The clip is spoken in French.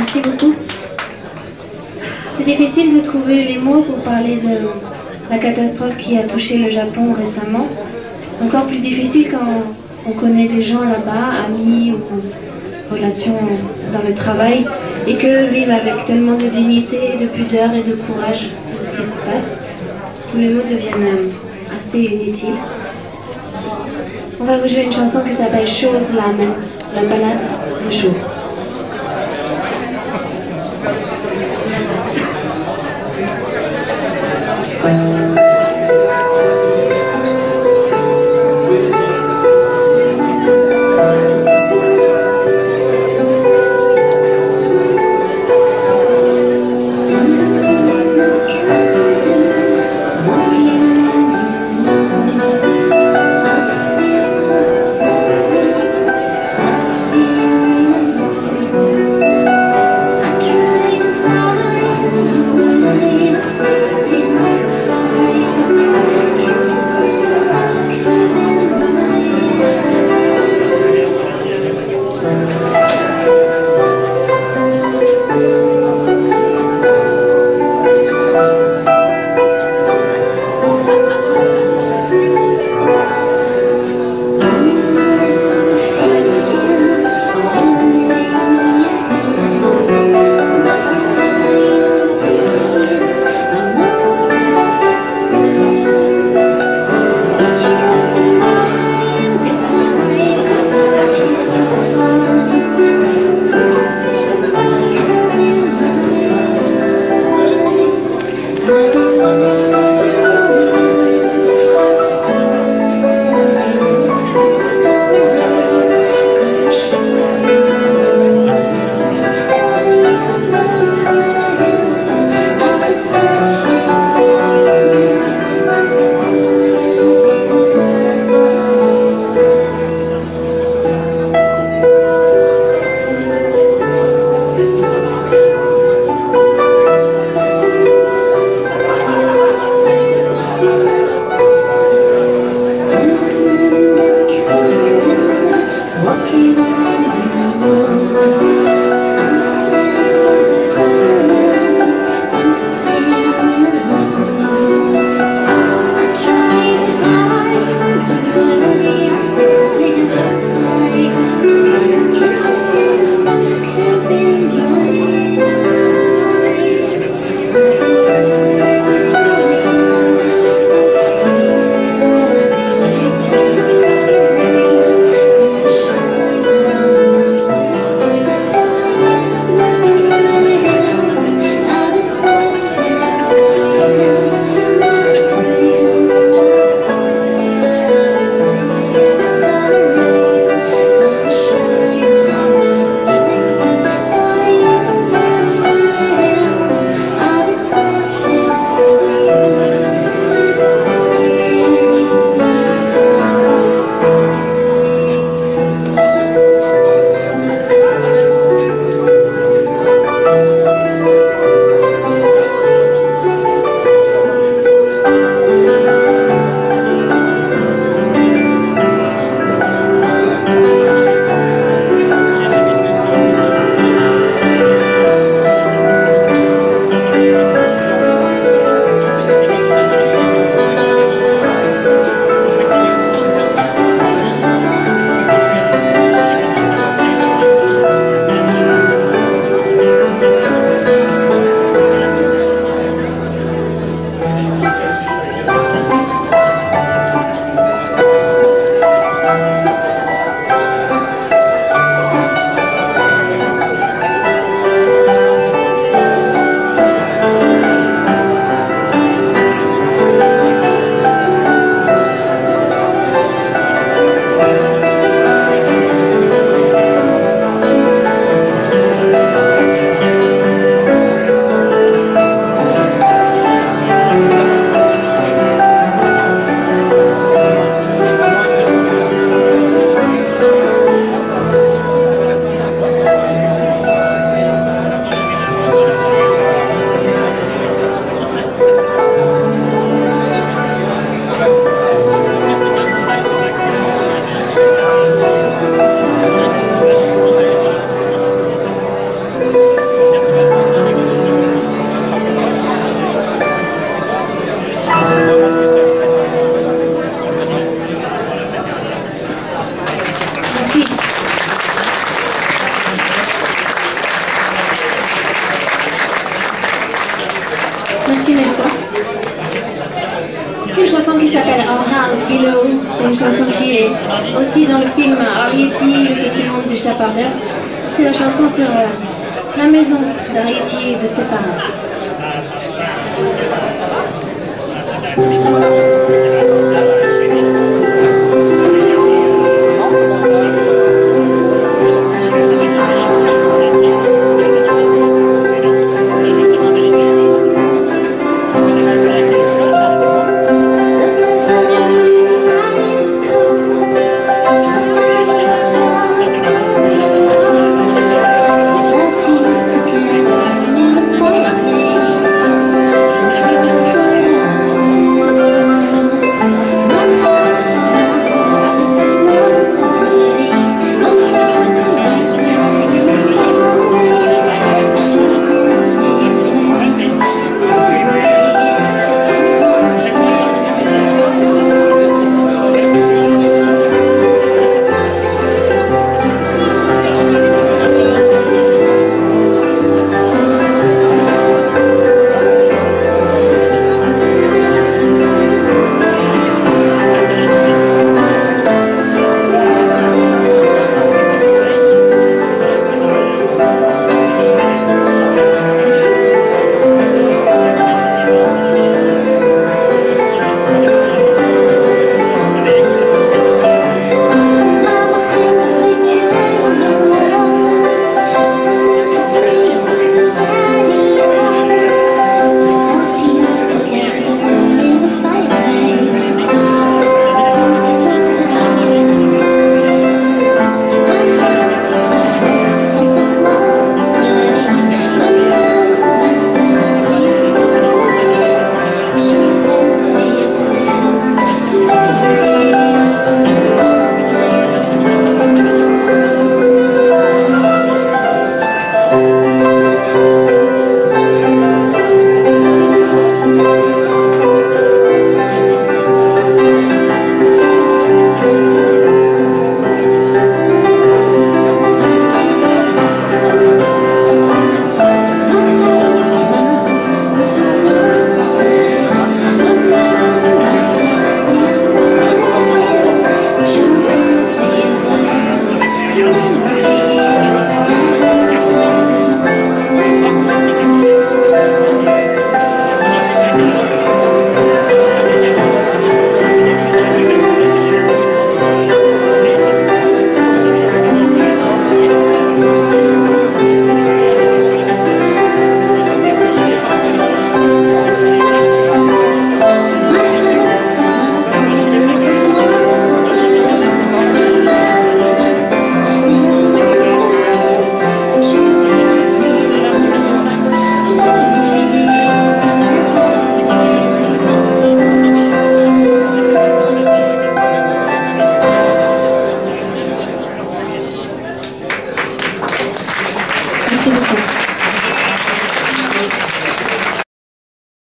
Merci beaucoup. C'est difficile de trouver les mots pour parler de la catastrophe qui a touché le Japon récemment. Encore plus difficile quand on connaît des gens là-bas, amis ou relations dans le travail, et qu'eux vivent avec tellement de dignité, de pudeur et de courage tout ce qui se passe. Tous les mots deviennent assez inutiles. On va vous jouer une chanson qui s'appelle Show's Lament, la balade de Shaw. estimé le fois. Une chanson qui s'appelle Our House Below. C'est une chanson qui est aussi dans le film Arrietty, le petit monde des chapardeurs. C'est la chanson sur la maison d'Arrietty et de ses parents.